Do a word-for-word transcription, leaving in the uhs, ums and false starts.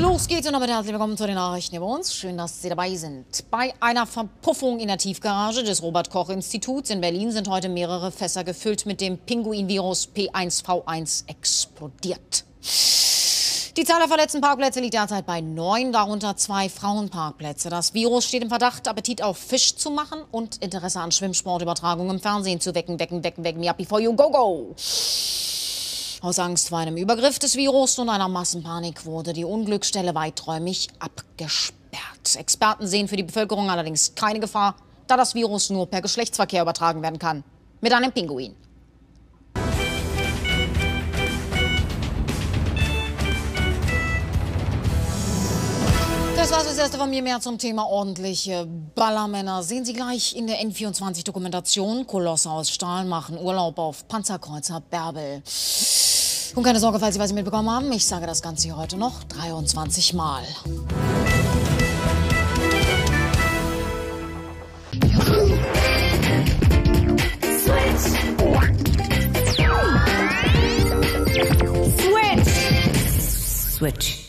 Los geht's und damit herzlich willkommen zu den Nachrichten über uns. Schön, dass Sie dabei sind. Bei einer Verpuffung in der Tiefgarage des Robert-Koch-Instituts in Berlin sind heute mehrere Fässer gefüllt mit dem Pinguin-Virus P eins V eins explodiert. Die Zahl der verletzten Parkplätze liegt derzeit bei neun, darunter zwei Frauenparkplätze. Das Virus steht im Verdacht, Appetit auf Fisch zu machen und Interesse an Schwimmsportübertragung im Fernsehen zu wecken. Wecken, wecken, wecken, me up before you go, go! Aus Angst vor einem Übergriff des Virus und einer Massenpanik wurde die Unglücksstelle weiträumig abgesperrt. Experten sehen für die Bevölkerung allerdings keine Gefahr, da das Virus nur per Geschlechtsverkehr übertragen werden kann. Mit einem Pinguin. Das war's das erste von mir. Mehr zum Thema ordentliche Ballermänner sehen Sie gleich in der N vierundzwanzig-Dokumentation. Kolosse aus Stahl machen Urlaub auf Panzerkreuzer Bärbel. Und keine Sorge, falls Sie was nicht mitbekommen haben, ich sage das Ganze hier heute noch dreiundzwanzig Mal. Switch! Switch! Switch!